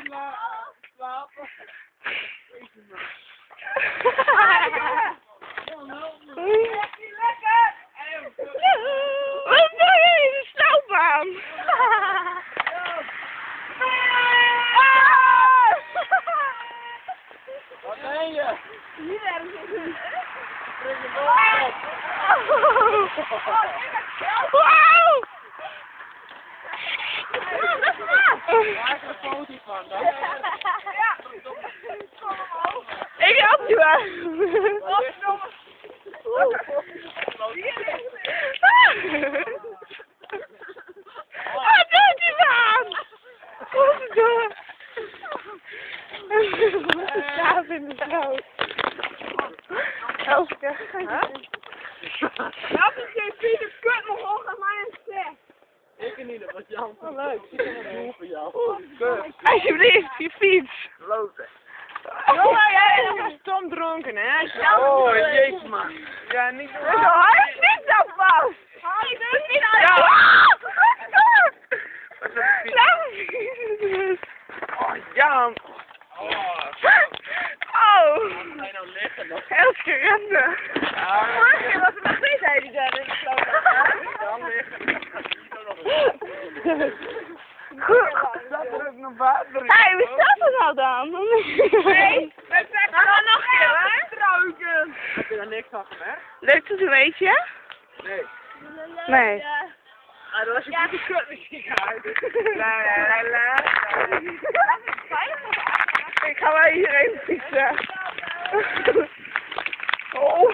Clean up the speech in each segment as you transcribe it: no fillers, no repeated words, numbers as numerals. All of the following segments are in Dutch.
Slapen. Wat doe je in de snoopbaan? Wat ben je? Hier ergens. Spring je boven op. Wauw! Waar is er een foto van dan? Ik help je wel. Wat doet hij dan? Kom door. Slaap in de sloot. Elske. Dat is geen Pieter kut nog ongeveer mijn stek. Ik niet, dat was Jan. Oh, leuk. Ik heb een doel voor jou. Alsjeblieft, je fiets. Loten. Jongen, jij bent nog stom dronken, hè? Oh, jezus man. Ja, niet zo. Hij is niet zo vast. Hij doet niet aan. Ja. Wat is is Oh, Jan. Oh. Ga je nou liggen nog? Elske rende. Vorige keer was er nog steeds hij die daar in de sloot was. Dan liggen. Goed. Dat er ook nog water in. Hé, wie staat er nou dan? Nee, we gaan nog een keer struiken. Heb je daar niks van gemerkt? Lukt het een beetje? Nee. Nee. Ah, dat was je goede kutmuziek uit. La la la la. Ik ga wel hierheen fietsen. Oh.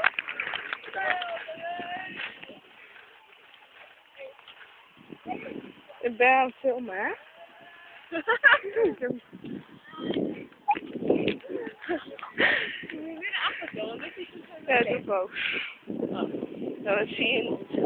Ik ben aan het filmen, hè? Ja, dat doe ik ook. Ja, dat zie je niet.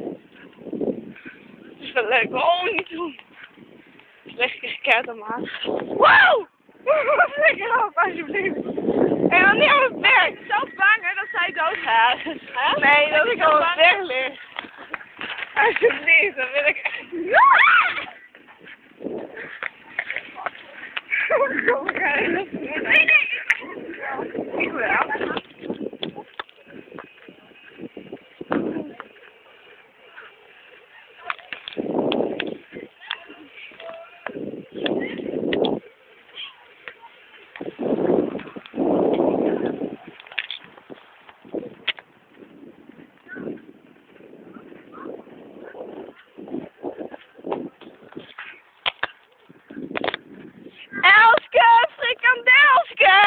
Het is wel leuk. Oh, niet doen. Lekker gekerd aan maat. Wow! Lekker op, alsjeblieft. Hé, wanneer op het berg? Ik ben zo bang hè, dat zij doodgaat. Nee, dat ik op het berg lig. Alsjeblieft, dan wil ik echt... Kom, ik ga in de... Nee, ik wel. Elske, frikandelske!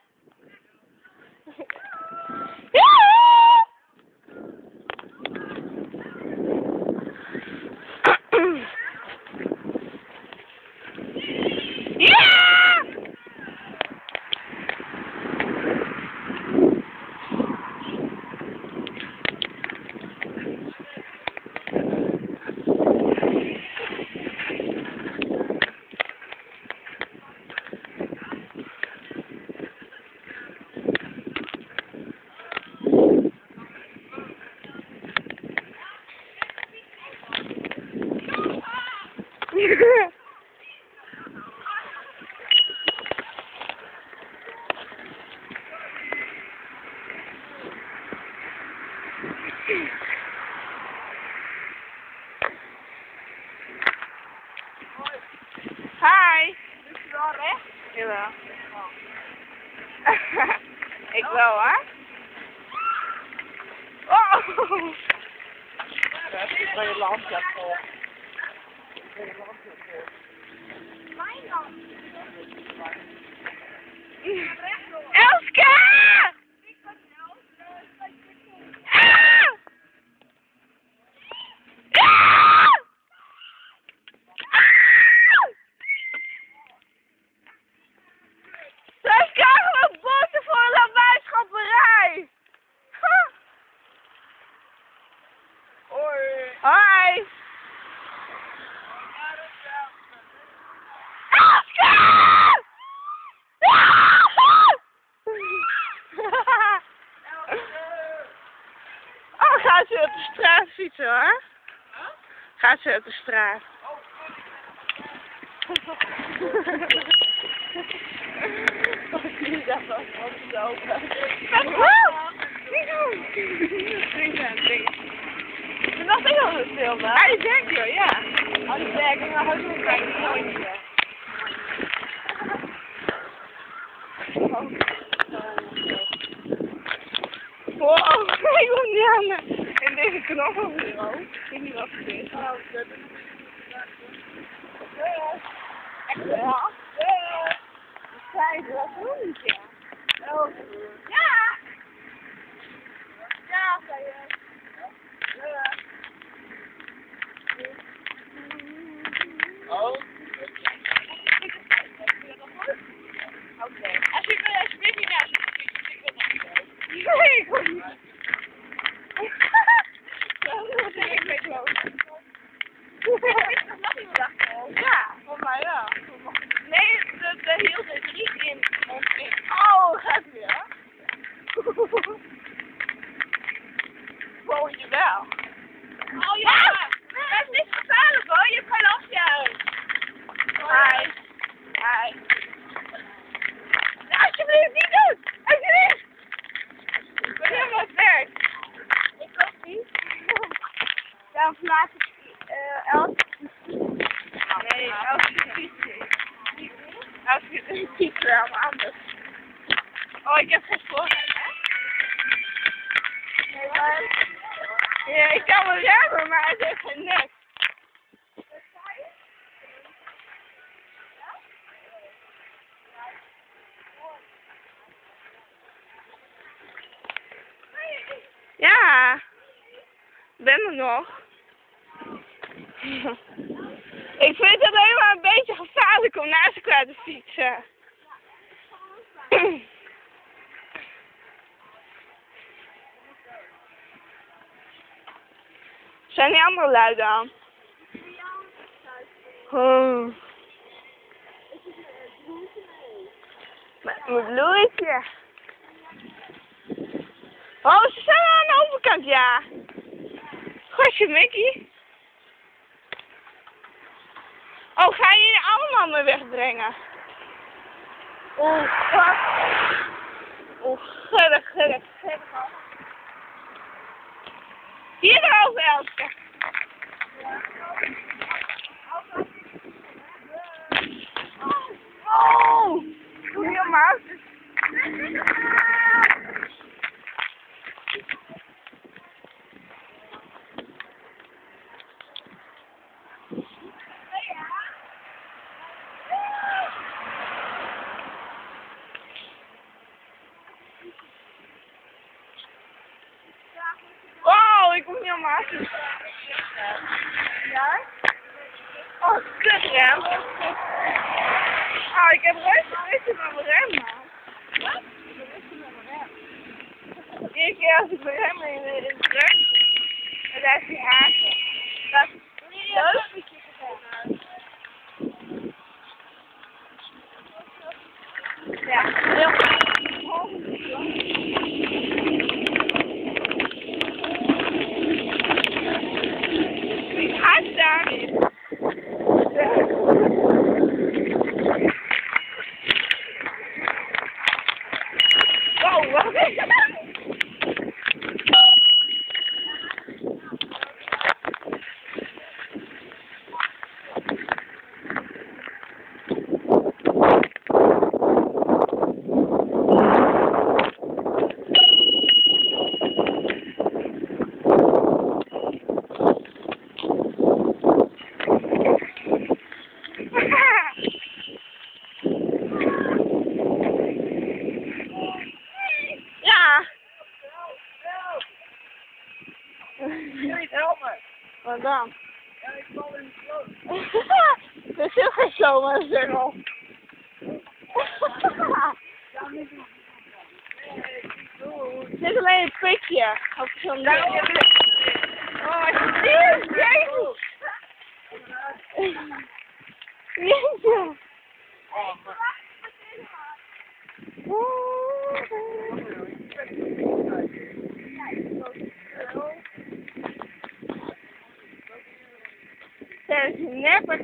Hi. Is je wel recht? Jawel. Ik wel, hè? Oh! Dat is bij je landschap voor. Elske! Zij krijgen ook boten voor een lawaaischapperij. Hoi. Hoi. Elske! Oh, gaat ze op de straat fietsen hoor? Gaat ze op de straat? Die dacht wel van zo. Je mag ook wel een filmen. Hij denkt joh, ja. Als je werkt, dan hou je een klein mooie. Wow, ik kom niet aan me. En deze knop over hier ook. Ik weet niet wat het is. Echt wel? Kijk, wat doe je? Ja. Ja! Ja, zei je. Oh. Oké. Alsjeblieft niet naar je fiets, ik wil nog niet zo. Nee, ik kom niet. Ik weet wel. Ja, Voor mij wel. nee, de hield er niet in ons in. Oh, gaat weer. Woon je wel? Oh ja! Dat is niet gevaarlijk hoor, je kan af je uit. Hi. Hi. Alsjeblieft, niet doen! Alsjeblieft! Ik ben helemaal het werk. Ik ook niet. Dan laat ik Elke. Nee, Elke fietsen. Elke fietsen wel, maar anders. Oh, ik heb geen voorrang, hè? Nee, maar... Ja, ik kan wel remmen, maar het heeft geen nek. Ja, ik ben er nog. Ik vind het alleen maar een beetje gevaarlijk om naast elkaar te fietsen. Zijn die andere lui dan? Oh. Mijn bloeitje. Oh, ze zijn aan de overkant, ja. Gosje, Mickey. Oh, ga je jullie allemaal mee wegbrengen? Oeh, wat? Oeh, gullig. Hierover, Elske. Oh, doe je maar. Oh, ik kom niet aan mijn haast. Ja? Oh, kutrem. Oh, ik heb rustig met mijn rem, man. Wat? Iedere keer als ik mijn rem in het druk, dan blijft hij haken. Dat is leuk. Ja, heel goed. Haast daar niet. Wow, wat is dat? Ja. Wil je helpen? Wat dan? Ja, ik val in de sloot. Er is ook geen zomaar cirkel. Het is alleen een prikje. Op zo'n ding. Oh, alsjeblieft, Jezus. Jezus. Oh, maar... Dat is een nepper